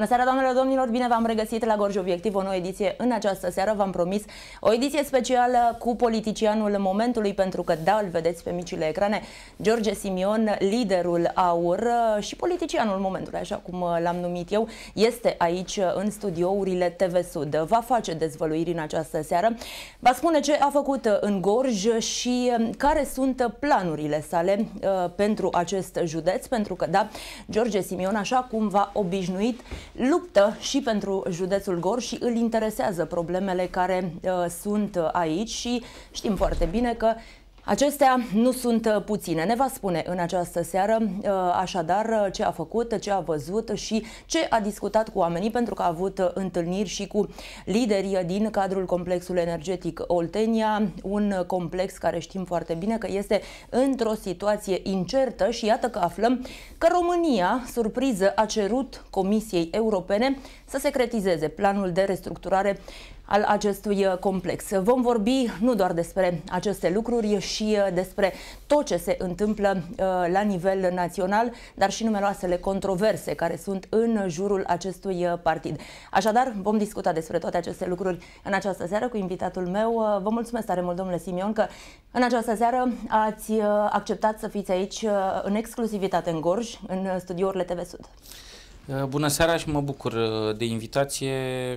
Bună seara, doamnelor, domnilor, bine v-am regăsit la Gorj Obiectiv, o nouă ediție în această seară. V-am promis o ediție specială cu politicianul momentului, pentru că, da, îl vedeți pe micile ecrane, George Simion, liderul AUR și politicianul momentului, așa cum l-am numit eu, este aici în studiourile TV Sud. Va face dezvăluiri în această seară, va spune ce a făcut în Gorj și care sunt planurile sale pentru acest județ, pentru că, da, George Simion, așa cum v-a obișnuit, luptă și pentru județul Gorj și îl interesează problemele care sunt aici și știm foarte bine că acestea nu sunt puține. Ne va spune în această seară așadar ce a făcut, ce a văzut și ce a discutat cu oamenii, pentru că a avut întâlniri și cu lideri din cadrul complexului energetic Oltenia, un complex care știm foarte bine că este într-o situație incertă și iată că aflăm că România, surpriză, a cerut Comisiei Europene să secretizeze planul de restructurare al acestui complex. Vom vorbi nu doar despre aceste lucruri și despre tot ce se întâmplă la nivel național, dar și numeroasele controverse care sunt în jurul acestui partid. Așadar, vom discuta despre toate aceste lucruri în această seară cu invitatul meu. Vă mulțumesc tare mult, domnule Simion, că în această seară ați acceptat să fiți aici în exclusivitate în Gorj, în studiourile TV Sud. Bună seara și mă bucur de invitație.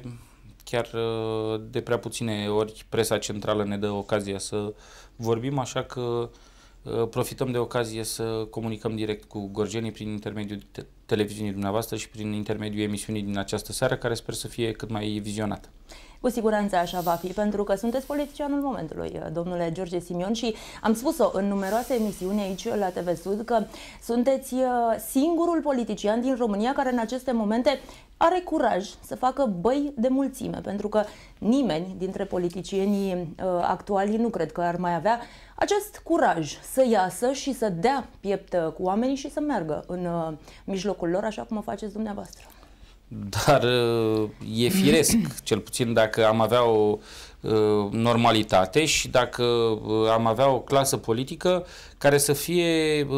Chiar de prea puține ori presa centrală ne dă ocazia să vorbim, așa că profităm de ocazie să comunicăm direct cu gorjenii prin intermediul televiziunii dumneavoastră și prin intermediul emisiunii din această seară, care sper să fie cât mai vizionată. Cu siguranță așa va fi, pentru că sunteți politicianul momentului, domnule George Simion, și am spus-o în numeroase emisiuni aici la TV Sud că sunteți singurul politician din România care în aceste momente are curaj să facă băi de mulțime, pentru că nimeni dintre politicienii actuali nu cred că ar mai avea acest curaj să iasă și să dea piept cu oamenii și să meargă în mijlocul lor, așa cum o faceți dumneavoastră. Dar e firesc, cel puțin dacă am avea o normalitate și dacă am avea o clasă politică care să fie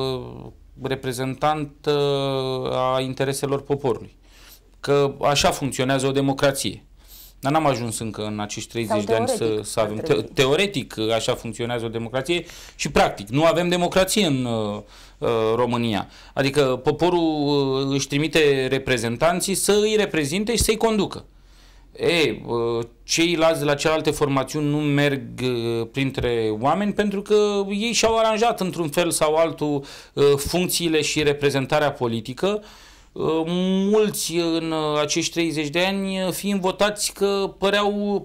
reprezentantă a intereselor poporului. Că așa funcționează o democrație. Dar n-am ajuns încă în acești 30 de ani să avem. Teoretic așa funcționează o democrație și practic nu avem democrație în România. Adică poporul își trimite reprezentanții să îi reprezinte și să-i conducă. Ceilalți de la celelalte formațiuni nu merg printre oameni pentru că ei și-au aranjat într-un fel sau altul funcțiile și reprezentarea politică. Mulți în acești 30 de ani fiind votați că păreau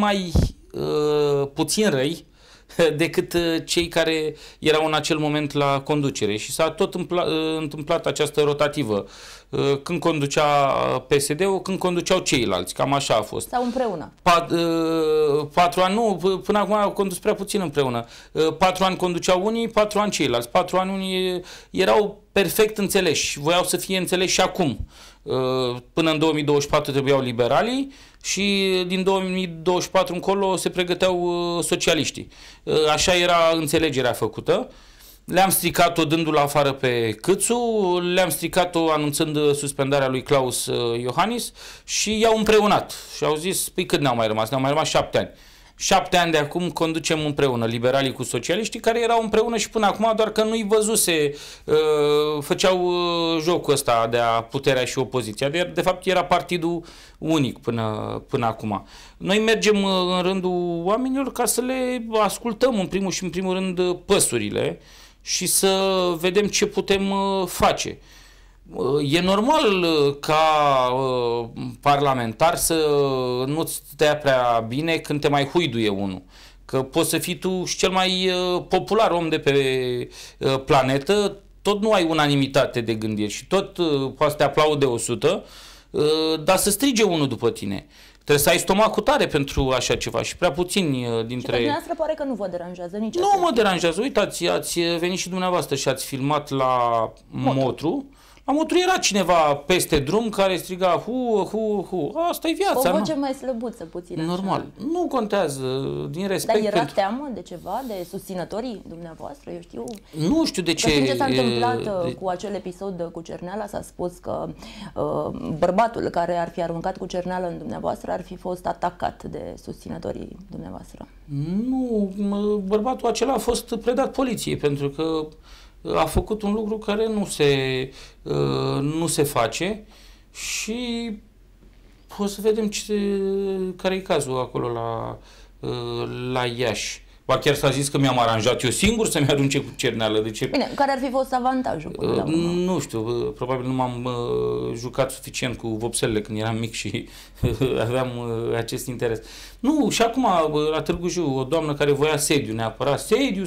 puțin răi decât cei care erau în acel moment la conducere și s-a tot întâmplat această rotativă. Când conducea PSD-ul, când conduceau ceilalți, cam așa a fost. Sau împreună. 4 ani, nu, până acum au condus prea puțin împreună. 4 ani conduceau unii, 4 ani ceilalți. 4 ani unii erau perfect înțeleși, voiau să fie înțeleși și acum. Până în 2024 trebuiau liberalii și din 2024 încolo se pregăteau socialiștii. Așa era înțelegerea făcută. Le-am stricat-o dându-l afară pe Câțu, le-am stricat-o anunțând suspendarea lui Klaus Iohannis și i-au împreunat. Și au zis, păi cât ne-au mai rămas? Ne-au mai rămas 7 ani. 7 ani de acum conducem împreună, liberalii cu socialiștii, care erau împreună și până acum, doar că nu-i văzuse, făceau jocul ăsta de a puterea și opoziția. De fapt era partidul unic până acum. Noi mergem în rândul oamenilor ca să le ascultăm în primul și în primul rând păsurile și să vedem ce putem face. E normal ca parlamentar să nu-ți stea prea bine când te mai huiduie unul. Că poți să fii tu și cel mai popular om de pe planetă, tot nu ai unanimitate de gândiri și tot poate să te aplaude 100, dar să strige unul după tine. Trebuie să ai stomacul tare pentru așa ceva și prea puțini dintre... Și pe dumneavoastră pare că nu vă deranjează nici Nu mă deranjează. Uitați, ați venit și dumneavoastră și ați filmat la Motru, a mutruierat cineva peste drum care striga hu, hu, hu. Asta e viața, o voce mai slăbuță puțin. Normal. Așa. Nu contează, din respect. Dar era teamă de ceva, de susținătorii dumneavoastră? Eu știu. Nu știu de ce. Ce s-a întâmplat cu acel episod cu cerneala, s-a spus că bărbatul care ar fi aruncat cu cerneală în dumneavoastră ar fi fost atacat de susținătorii dumneavoastră. Nu, bărbatul acela a fost predat poliției pentru că a făcut un lucru care nu se face și o să vedem care e cazul acolo la Iași. Ba chiar s-a zis că mi-am aranjat eu singur să-mi arunce cu cerneală. De ce? Bine, care ar fi fost avantajul? Nu știu, probabil nu m-am jucat suficient cu vopselele când eram mic și aveam acest interes. Nu, și acum la Târgu Jiu, o doamnă care voia sediu neapărat. Sediu,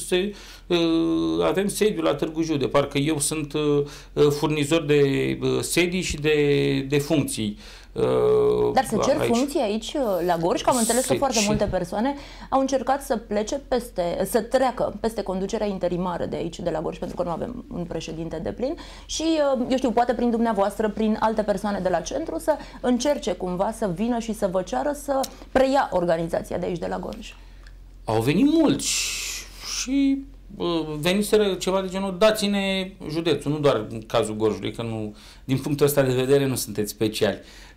avem sediu la Târgu Jiu, de parcă eu sunt furnizor de sedii și de funcții. Dar să cer funcții aici la Gorj, că am înțeles că foarte multe persoane au încercat să plece să treacă peste conducerea interimară de aici, de la Gorj, pentru că nu avem un președinte deplin și, eu știu, poate prin dumneavoastră, prin alte persoane de la centru, să încerce cumva să vină și să vă ceară să preia organizația de aici, de la Gorj. Au venit mulți și veniseră ceva de genul, dați-ne județul, nu doar în cazul Gorjului, că nu, din punctul ăsta de vedere nu sunteți speciali.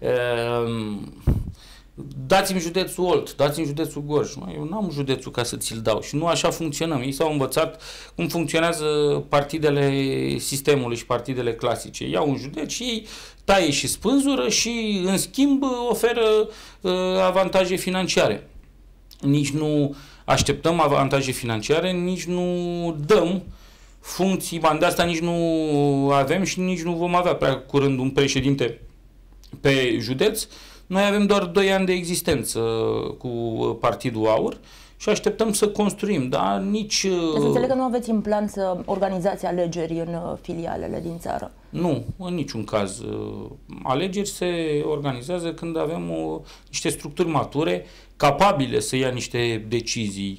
Dați-mi județul Olt, dați-mi județul Gorj. Eu n-am județul ca să ți-l dau și nu așa funcționăm. Ei s-au învățat cum funcționează partidele sistemului și partidele clasice. Iau un județ și ei taie și spânzură și în schimb oferă avantaje financiare. Nici nu așteptăm avantaje financiare, nici nu dăm funcții, de asta nici nu avem și nici nu vom avea prea curând un președinte pe județ. Noi avem doar 2 ani de existență cu Partidul Aur și așteptăm să construim, dar nici... Să înțeleg că nu aveți în plan să organizați alegeri în filialele din țară. Nu, în niciun caz. Alegeri se organizează când avem niște structuri mature, capabile să ia niște decizii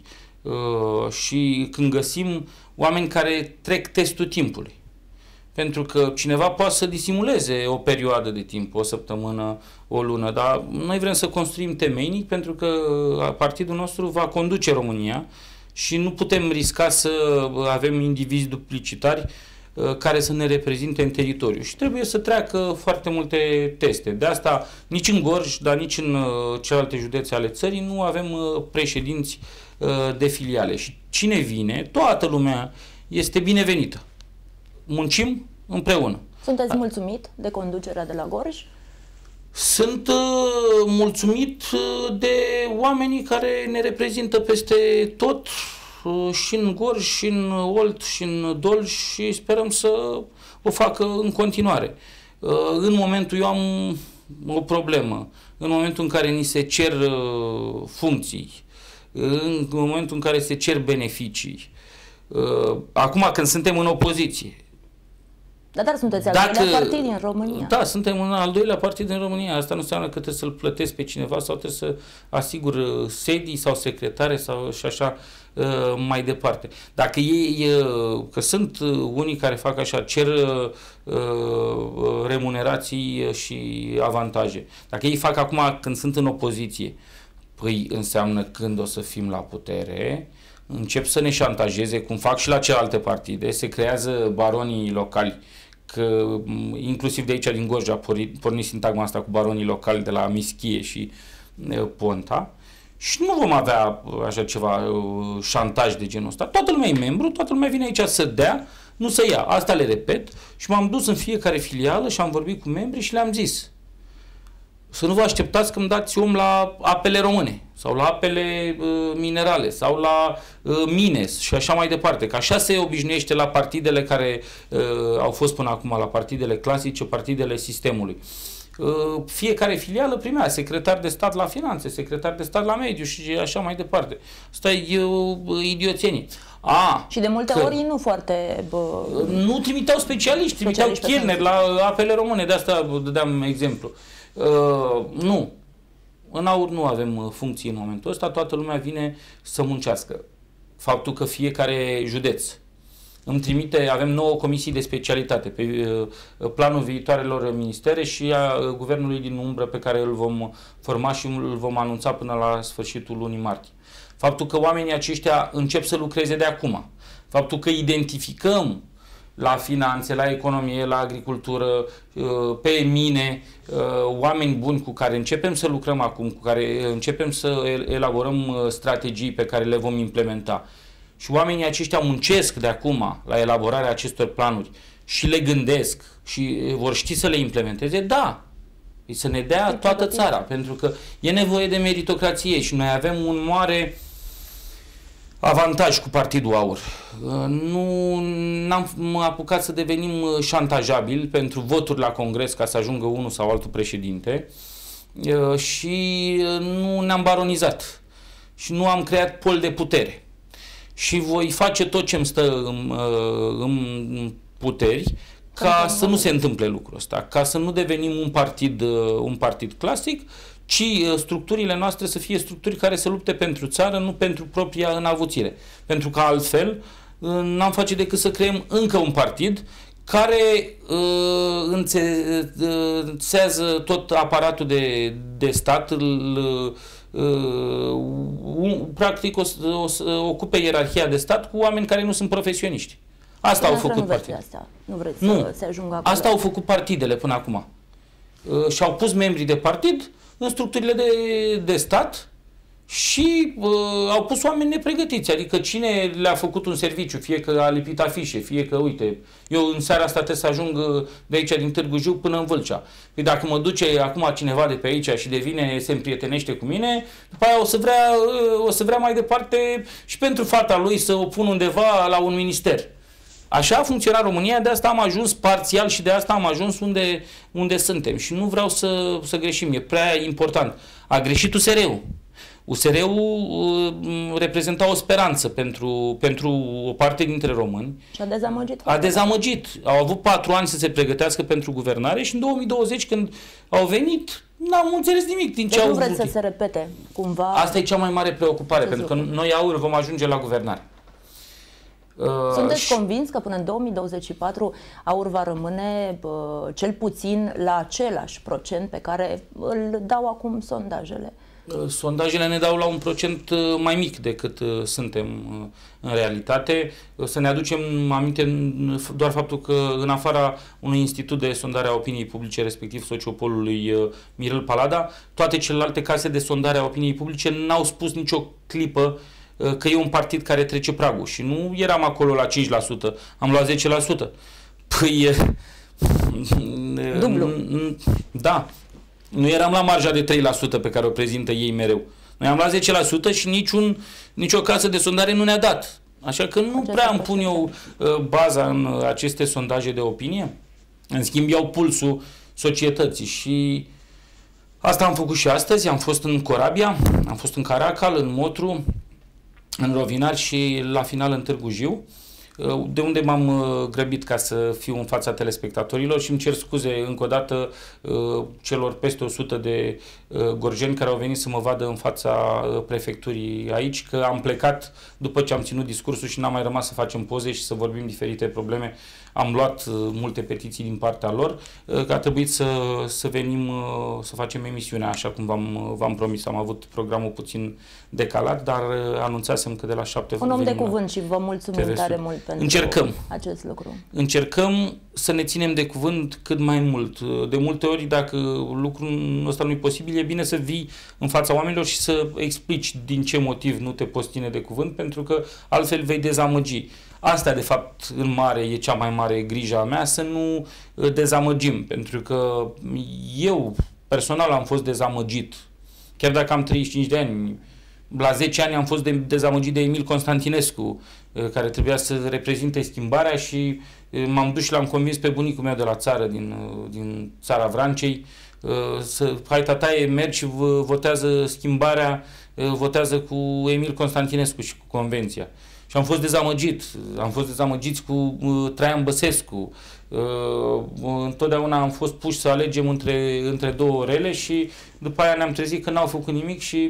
și când găsim oameni care trec testul timpului. Pentru că cineva poate să disimuleze o perioadă de timp, o săptămână, o lună, dar noi vrem să construim temeinic pentru că partidul nostru va conduce România și nu putem risca să avem indivizi duplicitari care să ne reprezinte în teritoriu. Și trebuie să treacă foarte multe teste. De asta nici în Gorj, dar nici în celelalte județe ale țării nu avem președinți de filiale. Și cine vine, toată lumea este binevenită. Muncim împreună. Sunteți mulțumit de conducerea de la Gorj? Sunt mulțumit de oamenii care ne reprezintă peste tot, și în Gorj, și în Olt, și în Dolj și sperăm să o facă în continuare. În momentul, eu am o problemă, în momentul în care ni se cer funcții, în momentul în care se cer beneficii, acum când suntem în opoziție. Dar sunteți al doilea partid din România. Da, suntem un al doilea partid din România. Asta nu înseamnă că trebuie să-l plătesc pe cineva sau trebuie să asigur sedii sau secretare sau și așa mai departe. Dacă ei, că sunt unii care fac așa, cer remunerații și avantaje. Dacă ei fac acum când sunt în opoziție, păi înseamnă când o să fim la putere, încep să ne șantajeze, cum fac și la celelalte partide, se creează baronii locali, că inclusiv de aici din Gorj a pornit sintagma asta cu baronii locali de la Mischie și Ponta și nu vom avea așa ceva șantaj de genul ăsta. Toată lumea e membru, toată lumea vine aici să dea, nu să ia. Asta le repet și m-am dus în fiecare filială și am vorbit cu membrii și le-am zis: să nu vă așteptați că îmi dați om la apele române sau la apele minerale sau la mine și așa mai departe. Că așa se obișnuiește la partidele care au fost până acum, la partidele clasice, partidele sistemului. Fiecare filială primea secretar de stat la finanțe, secretar de stat la mediu și așa mai departe. Asta e idioțenie. Și de multe ori nu foarte... Nu trimiteau specialiști, trimiteau chelneri la apele române, de asta dădeam exemplu. Nu. În Aur nu avem funcții în momentul ăsta, toată lumea vine să muncească. Faptul că fiecare județ îmi trimite, avem 9 comisii de specialitate pe planul viitoarelor ministere și a guvernului din umbră pe care îl vom forma și îl vom anunța până la sfârșitul lunii martie. Faptul că oamenii aceștia încep să lucreze de acum, faptul că identificăm la finanțe, la economie, la agricultură, pe mine, oameni buni cu care începem să lucrăm acum, cu care începem să elaborăm strategii pe care le vom implementa. Și oamenii aceștia muncesc de acum la elaborarea acestor planuri și le gândesc și vor ști să le implementeze, da, să ne dea toată țara, pentru că e nevoie de meritocrație și noi avem un mare avantaj cu Partidul Aur. Nu n-am apucat să devenim șantajabili pentru voturi la Congres ca să ajungă unul sau altul președinte și nu ne-am baronizat și nu am creat pol de putere. Și voi face tot ce îmi stă în puteri ca să nu se întâmple lucrul ăsta, ca să nu devenim un partid clasic, ci structurile noastre să fie structuri care să lupte pentru țară, nu pentru propria înavuțire. Pentru că altfel n-am face decât să creăm încă un partid care înțesează tot aparatul de stat, practic ocupe ierarhia de stat cu oameni care nu sunt profesioniști. Asta au făcut partidele. Nu vreți să se ajungă acolo. Asta au făcut partidele până acum. Și-au pus membrii de partid în structurile de stat și au pus oameni nepregătiți. Adică cine le-a făcut un serviciu, fie că a lipit afișe, fie că, uite, eu în seara asta trebuie să ajung de aici din Târgu Jiu până în Vâlcea. Păi dacă mă duce acum cineva de pe aici și se împrietenește cu mine, după aia o să vrea mai departe și pentru fata lui să o pun undeva la un minister. Așa a funcționat România, de asta am ajuns parțial și de asta am ajuns unde suntem. Și nu vreau să greșim, e prea important. A greșit USR-ul. USR-ul reprezenta o speranță pentru o parte dintre români. Și a dezamăgit. A dezamăgit. Au avut 4 ani să se pregătească pentru guvernare și în 2020, când au venit, n-am înțeles nimic din ce au nu vreți vrut. să se repete cumva? Asta e cea mai mare preocupare, pentru că noi Aur vom ajunge la guvernare. Sunteți convins că până în 2024 Aur va rămâne cel puțin la același procent pe care îl dau acum sondajele? Sondajele ne dau la un procent mai mic decât suntem în realitate. Să ne aducem aminte doar faptul că în afara unui institut de sondare a opiniei publice, respectiv Sociopolului Mirel Palada, toate celelalte case de sondare a opiniei publice n-au spus nicio clipă că e un partid care trece pragul și nu eram acolo la 5%, am luat 10%. Păi dublu. Da. Nu eram la marja de 3% pe care o prezintă ei mereu. Noi am luat 10% și nicio casă de sondare nu ne-a dat. Așa că nu prea îmi pun eu baza în aceste sondaje de opinie. În schimb, iau pulsul societății și asta am făcut și astăzi. Am fost în Corabia, am fost în Caracal, în Motru, în Rovinari și la final în Târgu Jiu, de unde m-am grăbit ca să fiu în fața telespectatorilor și îmi cer scuze încă o dată celor peste 100 de gorjeni care au venit să mă vadă în fața prefecturii aici, că am plecat după ce am ținut discursul și n-am mai rămas să facem poze și să vorbim diferite probleme. Am luat multe petiții din partea lor, că a trebuit să venim să facem emisiunea așa cum v-am promis. Am avut programul puțin decalat, dar anunțasem că de la 7 un om de cuvânt și vă mulțumim tare mult pentru acest lucru. Încercăm să ne ținem de cuvânt cât mai mult. De multe ori, dacă lucrul ăsta nu e posibil, e bine să vii în fața oamenilor și să explici din ce motiv nu te poți ține de cuvânt, pentru că altfel vei dezamăgi. Asta, de fapt, în mare, e cea mai mare grija a mea, să nu dezamăgim, pentru că eu, personal, am fost dezamăgit. Chiar dacă am 35 de ani, la 10 ani am fost dezamăgit de Emil Constantinescu, care trebuia să reprezinte schimbarea și m-am dus și l-am convins pe bunicul meu de la țară, din țara Vrancei, hai tataie, mergi și votează schimbarea, votează cu Emil Constantinescu și cu Convenția. Și am fost dezamăgit. Am fost dezamăgiți cu Traian Băsescu. Întotdeauna am fost puși să alegem între două rele și după aia ne-am trezit că n-au făcut nimic și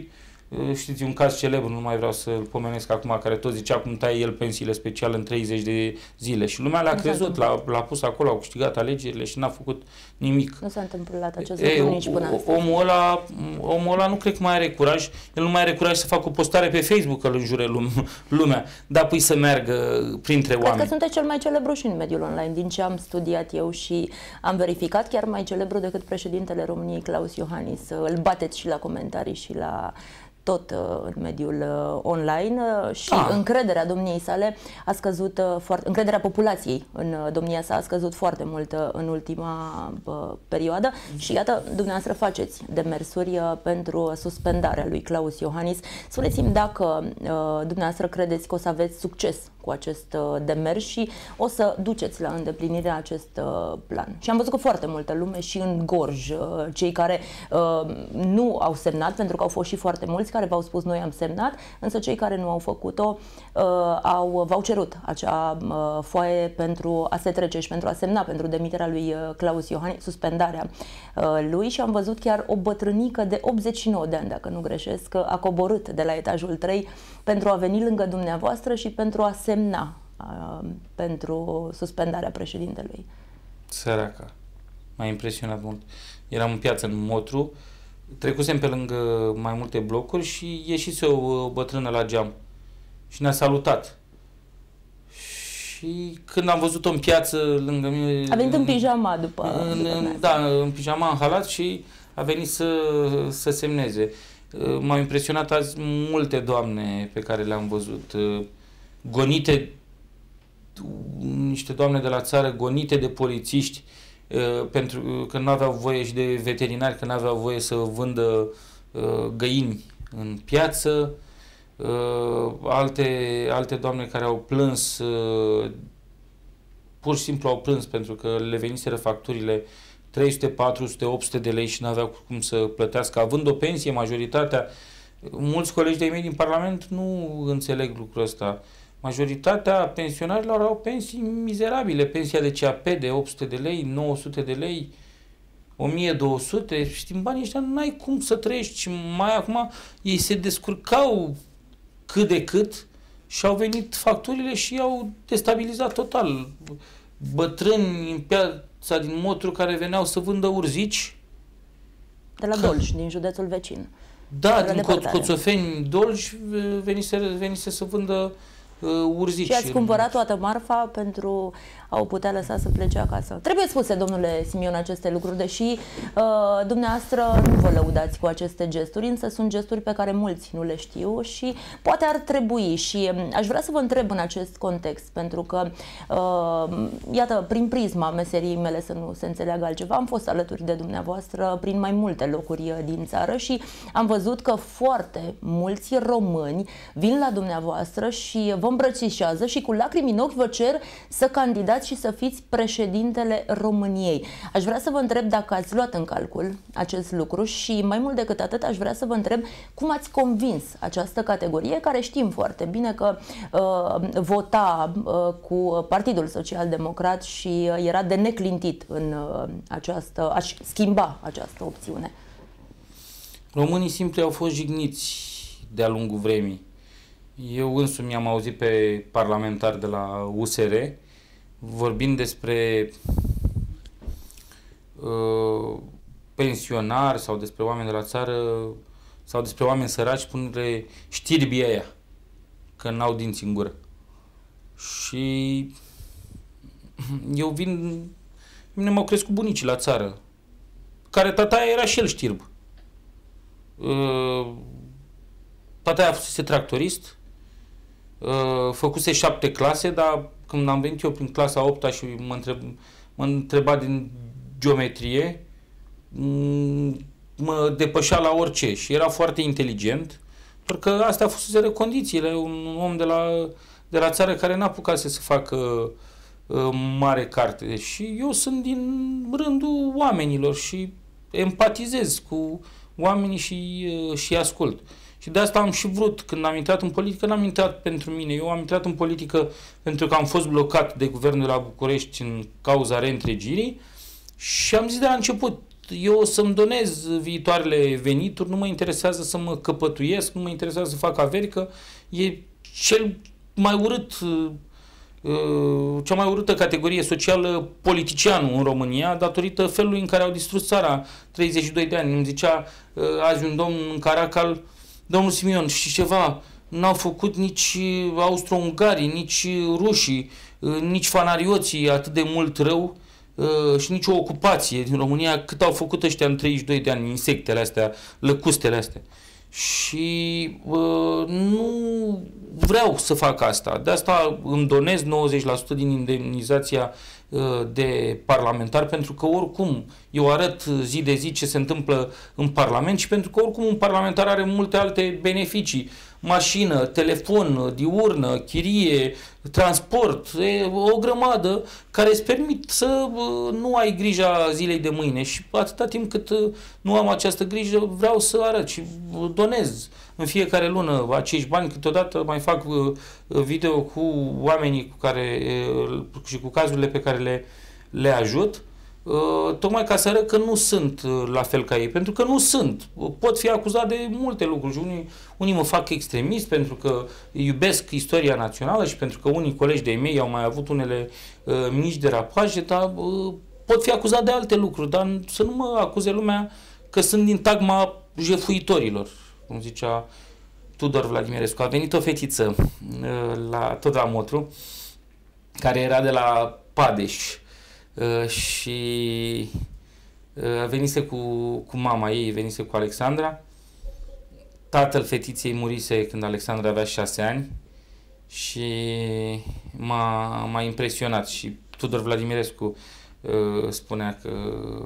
Știți, un caz celebru, nu mai vreau să-l pomenesc acum, care tot zicea cum taie el pensiile speciale în 30 de zile. Și lumea l-a crezut, l-a pus acolo, au câștigat alegerile și n-a făcut nimic. Nu s-a întâmplat acest lucru nici până astăzi. Omul ăla nu cred că mai are curaj. El nu mai are curaj să facă o postare pe Facebook că îl înjure lumea. Da, păi să meargă printre oameni. Cred că sunteți cel mai celebru și în mediul online, din ce am studiat eu și am verificat, chiar mai celebru decât președintele României, Klaus Iohannis. Îl bateți și la comentarii și la tot în mediul online și încrederea domniei sale a scăzut foarte, încrederea populației în domnia sa a scăzut foarte mult în ultima perioadă și iată, dumneavoastră faceți demersuri pentru suspendarea lui Klaus Iohannis. Spuneți-mi dacă dumneavoastră credeți că o să aveți succes cu acest demers și o să duceți la îndeplinirea acest plan. Și am văzut că foarte multă lume și în Gorj, cei care nu au semnat, pentru că au fost și foarte mulți care v-au spus noi am semnat, însă cei care nu au făcut-o v-au cerut acea foaie pentru a se trece și pentru a semna pentru demiterea lui Klaus Iohannis, suspendarea lui și am văzut chiar o bătrânică de 89 de ani, dacă nu greșesc, a coborât de la etajul 3 pentru a veni lângă dumneavoastră și pentru a semna pentru suspendarea președintelui. Săraca. M-a impresionat mult. Eram în piață în Motru, trecusem pe lângă mai multe blocuri și ieșise o bătrână la geam și ne-a salutat. Și când am văzut-o în piață lângă mine... A venit în pijama după... Da, în pijama, în halat și a venit să semneze. M-au impresionat azi multe doamne pe care le-am văzut, gonite, niște doamne de la țară, gonite de polițiști, pentru că nu aveau voie și de veterinari, că nu aveau voie să vândă găini în piață, alte doamne care au plâns, pur și simplu au plâns pentru că le veniseră facturile 300, 400, 800 de lei și nu aveau cum să plătească, având o pensie, majoritatea, mulți colegi de-ai mei din Parlament nu înțeleg lucrul ăsta. Majoritatea pensionarilor au pensii mizerabile, pensia de CAP de 800 de lei, 900 de lei, 1200, și din banii ăștia n-ai cum să trăiești și mai acum ei se descurcau cât de cât și au venit facturile și i-au destabilizat total. Bătrâni în piața din Motru care veneau să vândă urzici. De la Dolj, din județul vecin. Da, din Coțofeni, Dolj, venise să vândă urzici. Și ați cumpărat toată marfa pentru a o putea lăsa să plece acasă. Trebuie spuse, domnule Simion, aceste lucruri, deși dumneavoastră nu vă lăudați cu aceste gesturi, însă sunt gesturi pe care mulți nu le știu și poate ar trebui. Și aș vrea să vă întreb în acest context, pentru că, iată, prin prisma meseriei mele, să nu se înțeleagă altceva, am fost alături de dumneavoastră prin mai multe locuri din țară și am văzut că foarte mulți români vin la dumneavoastră și vă îmbrățișează și cu lacrimi în ochi vă cer să candidați și să fiți președintele României. Aș vrea să vă întreb dacă ați luat în calcul acest lucru și mai mult decât atât aș vrea să vă întreb cum ați convins această categorie care știm foarte bine că vota cu Partidul Social Democrat și era de neclintit în aș schimba această opțiune. Românii simpli au fost jigniți de-a lungul vremii. Eu însumi am auzit pe parlamentari de la USR vorbind despre pensionari sau despre oameni de la țară sau despre oameni săraci, spunându-le știrbii aia, că n-au dinți în gură. Și eu mine m-au crescut bunicii la țară, care tataia era și el știrb. Tataia a fost tractorist, făcuse 7 clase, dar când am venit eu prin clasa 8-a și mă întreba din geometrie, mă depășea la orice și era foarte inteligent, pentru că astea fuseseră condițiile. Un om de la țară care n-a apucat să facă mare carte. Și eu sunt din rândul oamenilor și empatizez cu oamenii și ascult. Și de asta am și vrut, când am intrat în politică, n-am intrat pentru mine. Eu am intrat în politică pentru că am fost blocat de guvernul de la București în cauza reîntregirii și am zis de la început, eu o să-mi donez viitoarele venituri, nu mă interesează să mă căpătuiesc, nu mă interesează să fac averi, că e cel mai urât, cea mai urâtă categorie socială, politicianul în România, datorită felului în care au distrus țara 32 de ani. Îmi zicea azi un domn în Caracal, domnul Simion, și ceva, n-au făcut nici austro-ungarii, nici rușii, nici fanarioții atât de mult rău și nici o ocupație din România cât au făcut ăștia în 32 de ani, insectele astea, lăcustele astea. Și nu vreau să fac asta. De asta îmi donez 90% din indemnizația de parlamentar, pentru că oricum eu arăt zi de zi ce se întâmplă în Parlament și pentru că oricum un parlamentar are multe alte beneficii. Mașină, telefon, diurnă, chirie, transport, o grămadă care îți permit să nu ai grija zilei de mâine și atâta timp cât nu am această grijă vreau să arăt și donez în fiecare lună acești bani, câteodată mai fac video cu oamenii cu care, și cu cazurile pe care le ajut, tocmai ca să arăt că nu sunt la fel ca ei, pentru că nu sunt. Pot fi acuzat de multe lucruri și unii mă fac extremist pentru că iubesc istoria națională și pentru că unii colegi de-ai mei au mai avut unele mici derapaje, dar pot fi acuzat de alte lucruri, dar să nu mă acuze lumea că sunt din tagma jefuitorilor, cum zicea Tudor Vladimirescu. A venit o fetiță tot la Motru, care era de la Padeș, și venise cu mama ei, venise cu Alexandra. Tatăl fetiței murise când Alexandra avea 6 ani și m-a impresionat și Tudor Vladimirescu spunea că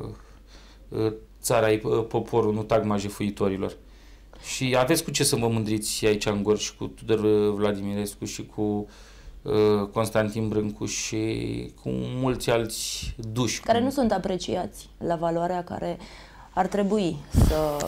țara e poporul, nu tagma jefuitorilor. Și aveți cu ce să vă mândriți aici în Gorj și cu Tudor Vladimirescu și cu Constantin Brâncu și cu mulți alți duși. Care nu sunt apreciați la valoarea care ar trebui să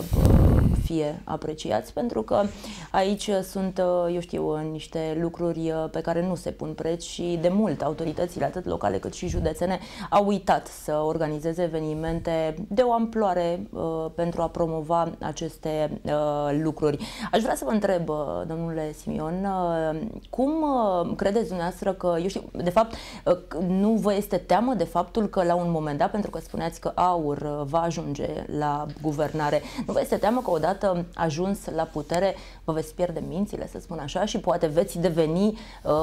fie apreciați, pentru că aici sunt, eu știu, niște lucruri pe care nu se pun preț și de mult autoritățile, atât locale cât și județene, au uitat să organizeze evenimente de o amploare pentru a promova aceste lucruri. Aș vrea să vă întreb, domnule Simion, cum credeți dumneavoastră că, eu știu, de fapt, nu vă este teamă de faptul că la un moment dat, pentru că spuneați că AUR va ajunge la guvernare, nu vă este teamă că odată ajuns la putere vă veți pierde mințile, să spun așa, și poate veți deveni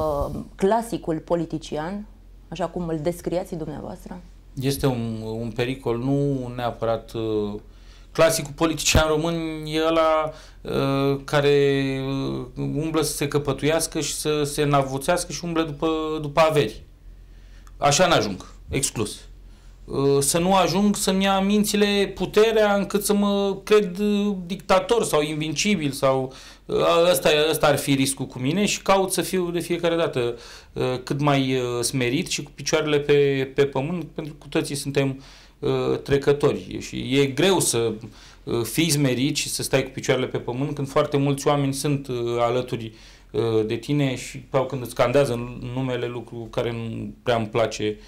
clasicul politician, așa cum îl descriați dumneavoastră? Este un pericol, nu neapărat clasicul politician român, e ăla care umblă să se căpătuiască și să se navoțească și umblă după averi. Așa n-ajung, exclus. Să nu ajung să-mi ia mințile puterea încât să mă cred dictator sau invincibil sau ăsta ar fi riscul cu mine și caut să fiu de fiecare dată cât mai smerit și cu picioarele pe pământ, pentru că cu toții suntem trecători și e greu să fii smerit și să stai cu picioarele pe pământ când foarte mulți oameni sunt alături de tine și când îți scandează numele, lucru care nu prea îmi place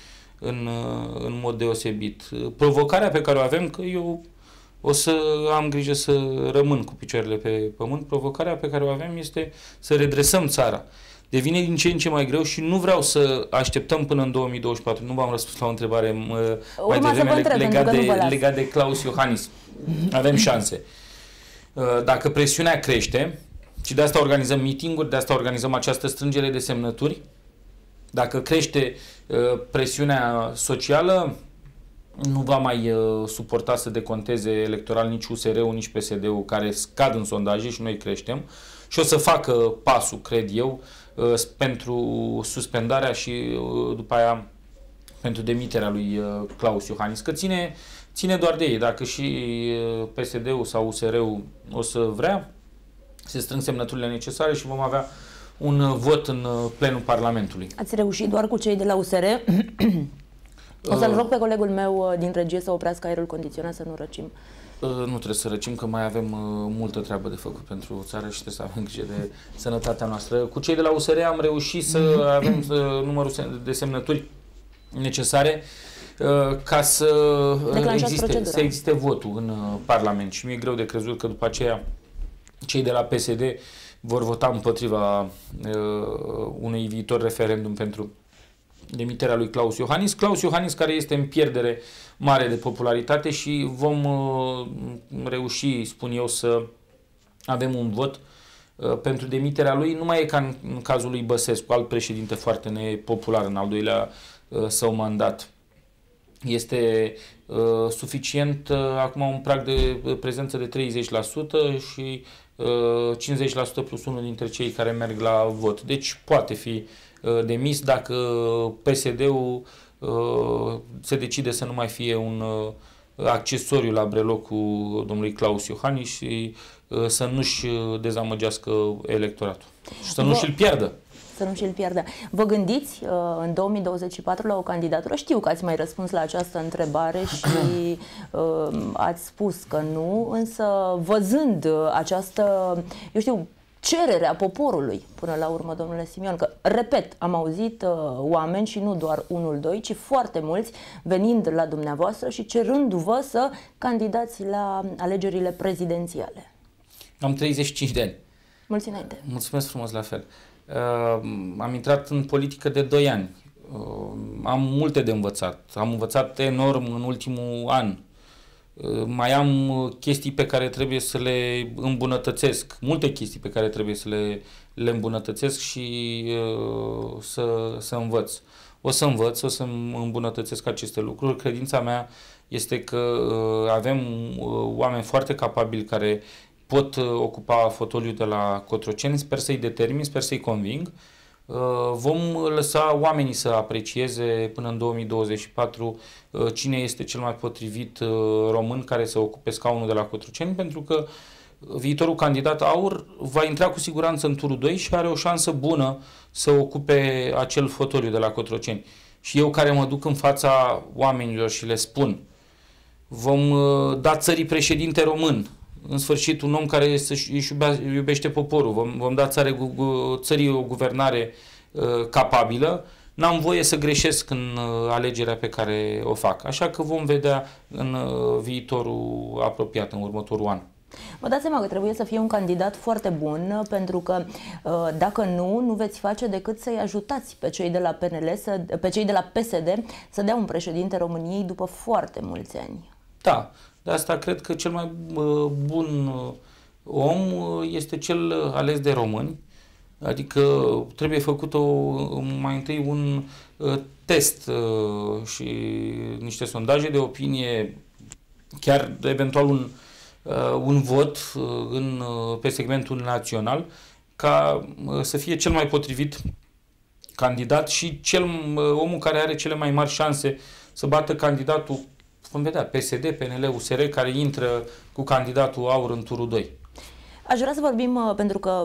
în mod deosebit. Provocarea pe care o avem, că eu o să am grijă să rămân cu picioarele pe pământ, provocarea pe care o avem este să redresăm țara. Devine din ce în ce mai greu și nu vreau să așteptăm până în 2024. Nu v-am răspuns la o întrebare mai devreme legat de Klaus Iohannis. Avem șanse. Dacă presiunea crește, și de asta organizăm meeting-uri, de asta organizăm această strângere de semnături, dacă crește presiunea socială, nu va mai suporta să deconteze electoral nici USR-ul, nici PSD-ul, care scad în sondaje și noi creștem, și o să facă pasul, cred eu, pentru suspendarea și după aia pentru demiterea lui Klaus Iohannis, că ține doar de ei. Dacă și PSD-ul sau USR-ul o să vrea, se strâng semnăturile necesare și vom avea un vot în plenul Parlamentului. Ați reușit doar cu cei de la USR? O să-l rog pe colegul meu din regie să oprească aerul condiționat, să nu răcim. Nu trebuie să răcim, că mai avem multă treabă de făcut pentru țară și trebuie să avem grijă de sănătatea noastră. Cu cei de la USR am reușit să avem numărul de semnături necesare. ca să existe votul în Parlament. Și mi-e greu de crezut că după aceea cei de la PSD vor vota împotriva unui viitor referendum pentru demiterea lui Klaus Iohannis. Klaus Iohannis, care este în pierdere mare de popularitate, și vom reuși, spun eu, să avem un vot pentru demiterea lui. Nu mai e ca în cazul lui Băsescu, alt președinte foarte nepopular în al doilea său mandat. Este suficient acum un prag de prezență de 30% și 50% plus unul dintre cei care merg la vot. Deci poate fi demis dacă PSD-ul se decide să nu mai fie un accesoriu la brelocul domnului Klaus Iohannis și să nu-și dezamăgească electoratul și să nu-și-l piardă. Să nu și-l pierdă. Vă gândiți în 2024 la o candidatură? Știu că ați mai răspuns la această întrebare și ați spus că nu, însă văzând această, eu știu, cererea poporului până la urmă, domnule Simion, că, repet, am auzit oameni și nu doar unul, doi, ci foarte mulți venind la dumneavoastră și cerându-vă să candidați la alegerile prezidențiale. Am 35 de ani. Mulți înainte. Mulțumesc frumos, la fel. Am intrat în politică de 2 ani. Am multe de învățat. Am învățat enorm în ultimul an. Mai am chestii pe care trebuie să le îmbunătățesc. Multe chestii pe care trebuie să le îmbunătățesc și să învăț. O să învăț, o să îmbunătățesc aceste lucruri. Credința mea este că avem oameni foarte capabili care pot ocupa fotoliul de la Cotroceni. Sper să-i determin, sper să-i conving. Vom lăsa oamenii să aprecieze până în 2024 cine este cel mai potrivit român care să ocupe scaunul de la Cotroceni, pentru că viitorul candidat AUR va intra cu siguranță în turul 2 și are o șansă bună să ocupe acel fotoliu de la Cotroceni. Și eu, care mă duc în fața oamenilor și le spun: vom da țării președinte român, în sfârșit un om care își iubește poporul, vom da țării o guvernare capabilă, n-am voie să greșesc în alegerea pe care o fac. Așa că vom vedea în viitorul apropiat, în următorul an. Vă dați seama că trebuie să fie un candidat foarte bun, pentru că dacă nu veți face decât să-i ajutați pe cei de la PNL, pe cei de la PSD să dea un președinte României după foarte mulți ani. Da, de asta cred că cel mai bun om este cel ales de români. Adică trebuie făcut mai întâi un test și niște sondaje de opinie, chiar eventual un vot pe segmentul național, ca să fie cel mai potrivit candidat și omul care are cele mai mari șanse să bată candidatul, vom vedea, PSD, PNL, USR, care intră cu candidatul AUR în turul 2. Aș vrea să vorbim, pentru că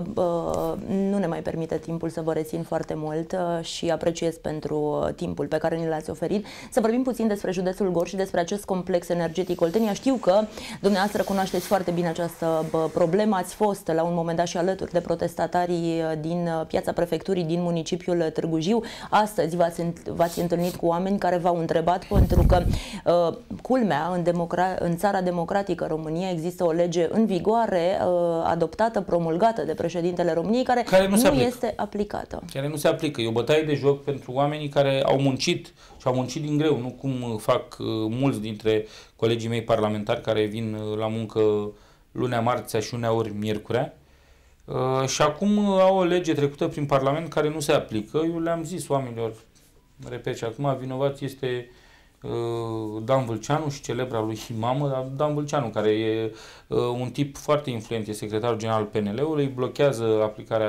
nu ne mai permite timpul să vă rețin foarte mult și apreciez pentru timpul pe care ni l-ați oferit, să vorbim puțin despre județul Gorj și despre acest complex energetic Oltenia. Știu că dumneavoastră cunoașteți foarte bine această problemă, ați fost la un moment dat și alături de protestatarii din piața prefecturii din municipiul Târgu Jiu. Astăzi v-ați întâlnit cu oameni care v-au întrebat, pentru că, culmea, în țara democratică România există o lege în vigoare, adoptată, promulgată de președintele României, care nu este aplicată. Care nu se aplică. E o bătaie de joc pentru oamenii care au muncit și au muncit din greu, nu cum fac mulți dintre colegii mei parlamentari care vin la muncă lunea, marțea și uneori miercurea. Și acum au o lege trecută prin Parlament care nu se aplică. Eu le-am zis oamenilor, repet, și acum vinovat este Dan Vâlceanu și celebra lui mamă, dar Dan Vâlceanu, care e un tip foarte influent, e secretarul general al PNL-ului, blochează aplicarea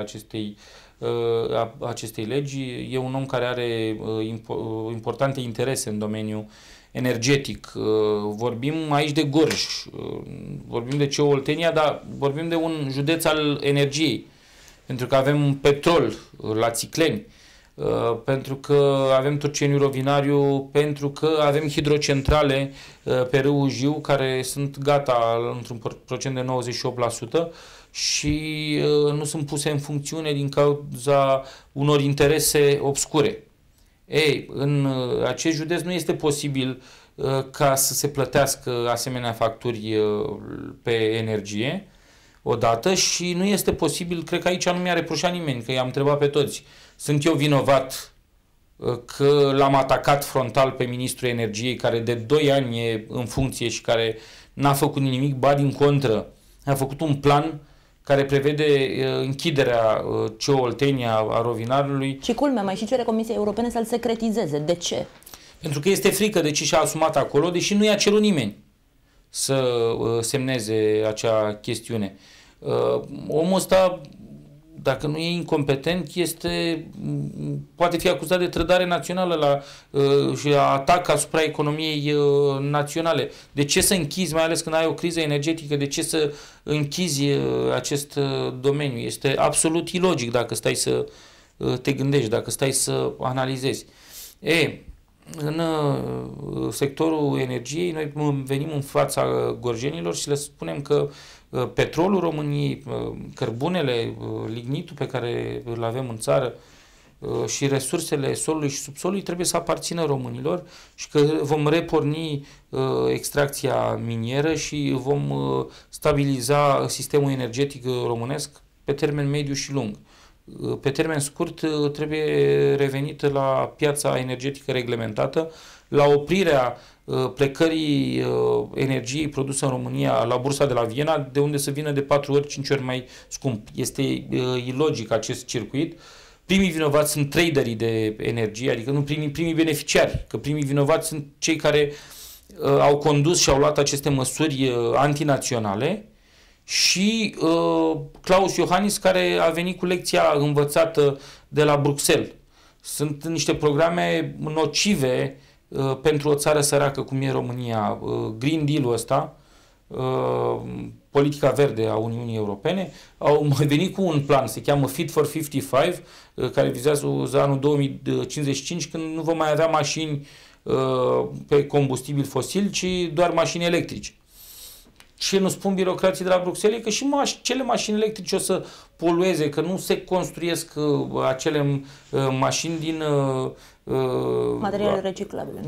acestei legi. E un om care are importante interese în domeniul energetic. Vorbim aici de Gorj, vorbim de CEO Oltenia, dar vorbim de un județ al energiei, pentru că avem petrol la Țicleni, pentru că avem Turceniu Rovinariu, pentru că avem hidrocentrale pe râul Jiu care sunt gata într-un procent de 98% și nu sunt puse în funcțiune din cauza unor interese obscure. Ei, în acest județ nu este posibil ca să se plătească asemenea facturi pe energie odată și nu este posibil, cred că aici nu mi-a reproșat nimeni, că i-am întrebat pe toți. Sunt eu vinovat că l-am atacat frontal pe ministrul energiei, care de 2 ani e în funcție și care n-a făcut nimic, ba din contră, a făcut un plan care prevede închiderea CO Oltenia a rovinarului. Și culmea, mai și cere Comisiei Europene să-l secretizeze. De ce? Pentru că este frică de ce și-a asumat acolo, deși nu i-a cerut nimeni să semneze acea chestiune. Omul ăsta, dacă nu e incompetent, poate fi acuzat de trădare națională și atac asupra economiei naționale. De ce să închizi, mai ales când ai o criză energetică, de ce să închizi acest domeniu? Este absolut ilogic dacă stai să te gândești, dacă stai să analizezi. În sectorul energiei, noi venim în fața gorjenilor și le spunem că petrolul României, cărbunele, lignitul pe care îl avem în țară și resursele solului și subsolului trebuie să aparțină românilor și că vom reporni extracția minieră și vom stabiliza sistemul energetic românesc pe termen mediu și lung. Pe termen scurt trebuie revenit la piața energetică reglementată, la oprirea plecării energiei produse în România la bursa de la Viena, de unde să vină de 4 ori, 5 ori mai scump. Este ilogic acest circuit. Primii vinovați sunt traderii de energie, adică nu primii beneficiari, că primii vinovați sunt cei care au condus și au luat aceste măsuri antinaționale și Klaus Iohannis, care a venit cu lecția învățată de la Bruxelles. Sunt niște programe nocive pentru o țară săracă cum e România. Green Deal-ul ăsta, politica verde a Uniunii Europene, au mai venit cu un plan, se cheamă Fit for 55, care vizează anul 2055, când nu vom mai avea mașini pe combustibil fosil, ci doar mașini electrice. Ce nu spun birocrații de la Bruxelles? Că și cele mașini electrice o să polueze, că nu se construiesc acele mașini din materiale reciclabile.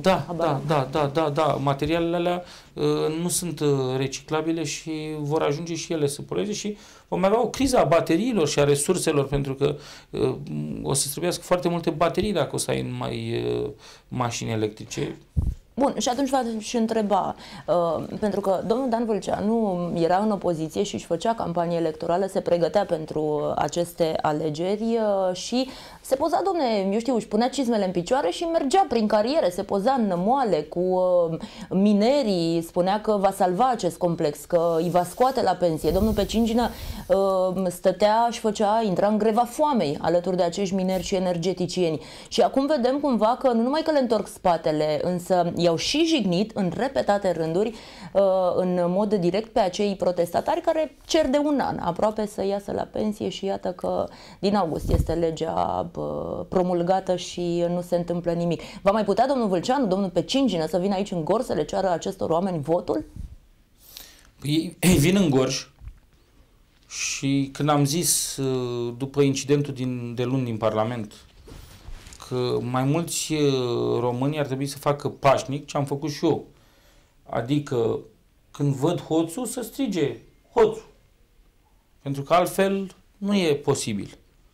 Da. Materialele alea nu sunt reciclabile și vor ajunge și ele să polueze și vom avea o criză a bateriilor și a resurselor, pentru că o să trebuiască foarte multe baterii dacă o să ai numai mașini electrice. Bun, și atunci v-aș întreba, pentru că domnul Dan Vâlceanu era în opoziție și își făcea campanie electorală, se pregătea pentru aceste alegeri și se poza, domne, eu știu, își punea cizmele în picioare și mergea prin carieră, se poza în moale cu minerii, spunea că va salva acest complex, că îi va scoate la pensie. Domnul Pecingină stătea și intra în greva foamei alături de acești mineri și energeticieni. Și acum vedem cumva că nu numai că le întorc spatele, însă i-au și jignit în repetate rânduri, în mod direct, pe acei protestatari care cer de un an aproape să iasă la pensie și iată că din august este legea promulgată și nu se întâmplă nimic. Va mai putea domnul Vâlceanu, domnul Pecingină să vină aici în Gorj să le ceară acestor oameni votul? Ei vin în Gorj și când am zis, după incidentul de luni din Parlament, că mai mulți români ar trebui să facă pașnic, ce am făcut și eu. Adică când văd hoțul, să strige hoțul. Pentru că altfel nu e posibil.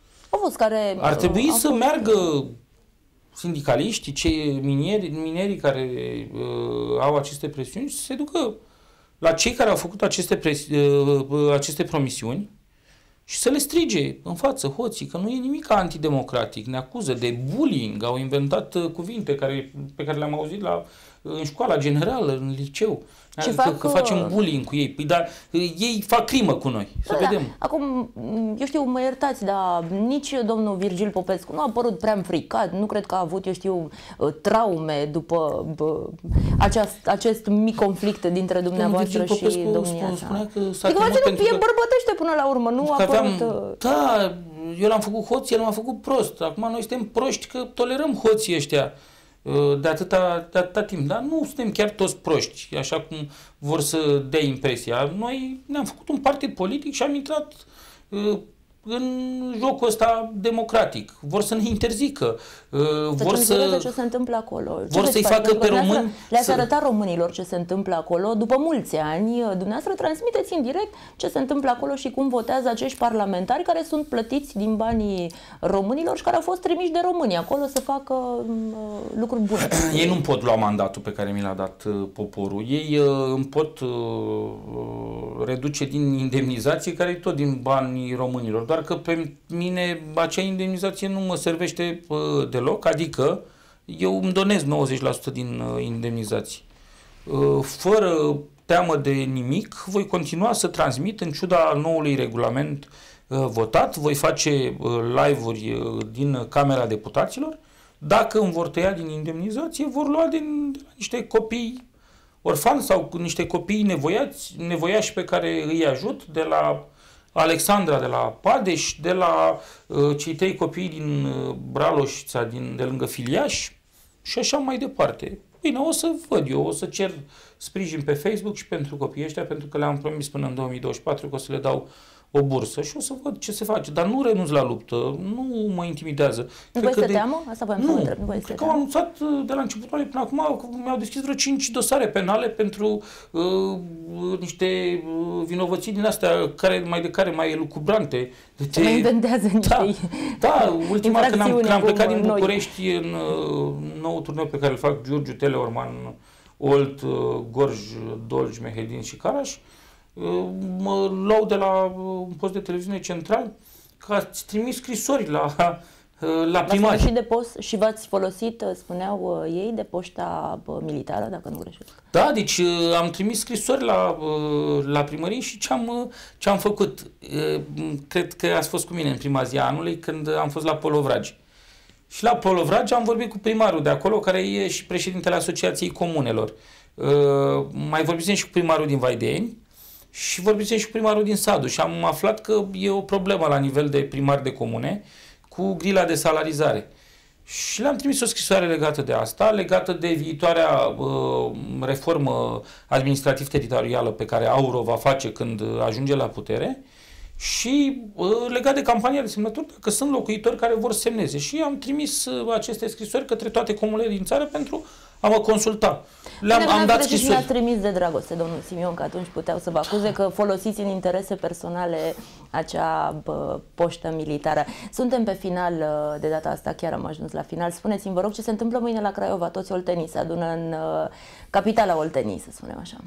Ar trebui să meargă sindicaliștii, cei minerii care au aceste presiuni, să se ducă la cei care au făcut aceste promisiuni și să le strige în față hoții, că nu e nimic antidemocratic, ne acuză de bullying, au inventat cuvinte pe care le-am auzit în școala generală, în liceu, că facem bullying cu ei. Păi, dar ei fac crimă cu noi, să vedem. Acum, eu știu, mă iertați, dar nici domnul Virgil Popescu nu a părut prea înfricat, nu cred că a avut, eu știu, traume după acest mic conflict dintre dumneavoastră și domnia sa. Spunea că s-a adică nu e bărbătește până la urmă, nu a părut... Da, eu l-am făcut hoț, el m-a făcut prost. Acum noi suntem proști că tolerăm hoții ăștia de atâta timp, dar nu suntem chiar toți proști, așa cum vor să dea impresia. Noi ne-am făcut un partid politic și am intrat în jocul ăsta democratic. Vor să ne interzică. Vor să... ce se întâmplă acolo. Vor să-i facă pe români... Le-ați arătat românilor ce se întâmplă acolo. După mulți ani, dumneavoastră transmiteți în direct ce se întâmplă acolo și cum votează acești parlamentari care sunt plătiți din banii românilor și care au fost trimiși de România acolo să facă lucruri bune. Ei nu pot lua mandatul pe care mi l-a dat poporul. Ei îmi pot reduce din indemnizație, care e tot din banii românilor. Doar că pe mine acea indemnizație nu mă servește deloc, adică eu îmi donez 90% din indemnizație. Fără teamă de nimic, voi continua să transmit în ciuda noului regulament votat, voi face live-uri din Camera Deputaților. Dacă îmi vor tăia din indemnizație, vor lua de la niște copii orfani sau niște copii nevoiași pe care îi ajut, de la Alexandra, de la Padeș, de la cei 3 copii din Braloșița, de lângă Filiaș și așa mai departe. Bine, o să văd eu, o să cer sprijin pe Facebook și pentru copiii ăștia, pentru că le-am promis până în 2024 că o să le dau o bursă și o să văd ce se face. Dar nu renunț la luptă, nu mă intimidează. Nu vă este teamă? Asta voiam să vă întreb. Cred că au anunțat de la începutul până acum, mi-au deschis vreo 5 dosare penale pentru niște vinovății din astea care mai elucubrante. Se mai inventează niște ultima când am plecat din București în nou turneu pe care îl fac Giurgiu, Teleorman, Olt, Gorj, Dolj, Mehedin și Caraș, mă luau de la un post de televiziune central că ați trimis scrisori la primari. Și de post și v-ați folosit, spuneau ei, de poșta militară, dacă nu greșesc. Da, deci am trimis scrisori la primărie și ce am făcut? Cred că ați fost cu mine în prima zi a anului când am fost la Polovragi. Și la Polovragi am vorbit cu primarul de acolo, care e și președintele Asociației Comunelor. Mai vorbisem și cu primarul din Vaideni și vorbisem și cu primarul din Sadu și am aflat că e o problemă la nivel de primar de comune cu grila de salarizare. Și le-am trimis o scrisoare legată de asta, legată de viitoarea reformă administrativ-teritorială pe care Auro va face când ajunge la putere și legat de campania de semnături, dacă sunt locuitori care vor semneze. Și am trimis aceste scrisori către toate comunele din țară pentru a mă consulta. Am dat scrisori. Le-a trimis de dragoste, domnul Simion, că atunci puteau să vă acuze că folosiți în interese personale acea poștă militară. Suntem pe final de data asta, chiar am ajuns la final. Spuneți-mi, vă rog, ce se întâmplă mâine la Craiova? Toți oltenii se adună în capitala Oltenii, să spunem așa.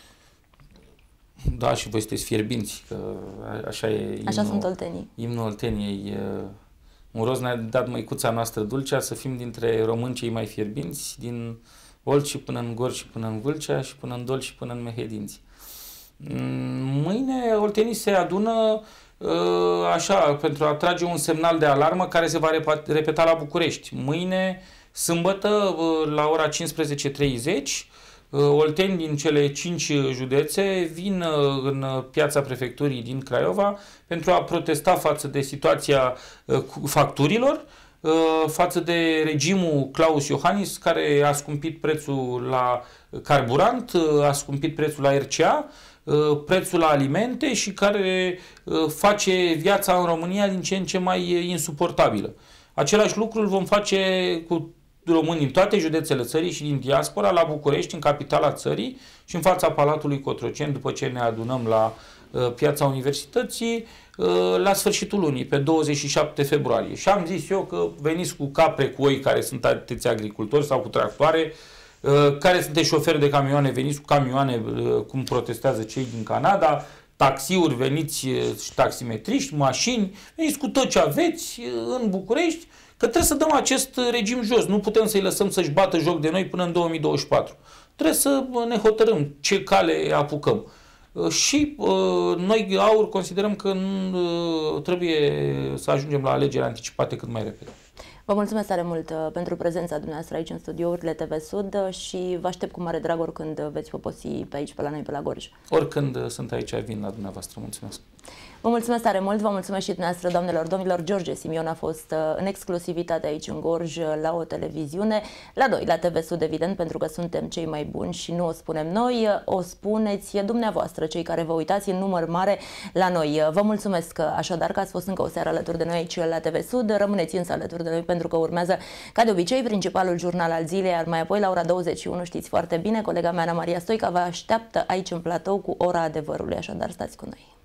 Da, și voi sunteți fierbinți, că așa e. Așa sunt oltenii. Imnul Olteniei. Un roz ne-a dat măicuța noastră Dulcea să fim dintre români cei mai fierbinți, din Olt și până în Gorj și până în Vâlcea și până în Dol și până în Mehedinți. Mâine oltenii se adună așa, pentru a trage un semnal de alarmă care se va repeta la București. Mâine, sâmbătă, la ora 15:30, olteni din cele 5 județe vin în piața prefecturii din Craiova pentru a protesta față de situația facturilor, față de regimul Claus Iohannis, care a scumpit prețul la carburant, a scumpit prețul la RCA, prețul la alimente și care face viața în România din ce în ce mai insuportabilă. Același lucru îl vom face cu români din toate județele țării și din diaspora, la București, în capitala țării și în fața Palatului Cotroceni, după ce ne adunăm la Piața Universității, la sfârșitul lunii, pe 27 februarie. Și am zis eu că veniți cu capre, cu oi care sunt ateți agricultori sau cu tractoare, care sunteți șoferi de camioane, veniți cu camioane, cum protestează cei din Canada, taxiuri, veniți și taximetriști, mașini, veniți cu tot ce aveți în București, că trebuie să dăm acest regim jos. Nu putem să-i lăsăm să-și bată joc de noi până în 2024. Trebuie să ne hotărâm ce cale apucăm. Și noi, AUR, considerăm că trebuie să ajungem la alegeri anticipate cât mai repede. Vă mulțumesc tare mult pentru prezența dumneavoastră aici în studiourile TV Sud și vă aștept cu mare drag oricând veți poposi pe aici, pe la noi, pe la Gorj. Oricând sunt aici, vin la dumneavoastră. Mulțumesc! Vă mulțumesc tare mult, vă mulțumesc și dumneavoastră, doamnelor, domnilor. George Simion a fost în exclusivitate aici în Gorj, la o televiziune, la noi, la TV Sud, evident, pentru că suntem cei mai buni și nu o spunem noi, o spuneți dumneavoastră, cei care vă uitați în număr mare la noi. Vă mulțumesc așadar că ați fost încă o seară alături de noi aici la TV Sud. Rămâneți însă alături de noi pentru că urmează, ca de obicei, principalul jurnal al zilei, iar mai apoi la ora 21, știți foarte bine, colega mea Ana Maria Stoica vă așteaptă aici în platou cu ora adevărului, așadar stați cu noi.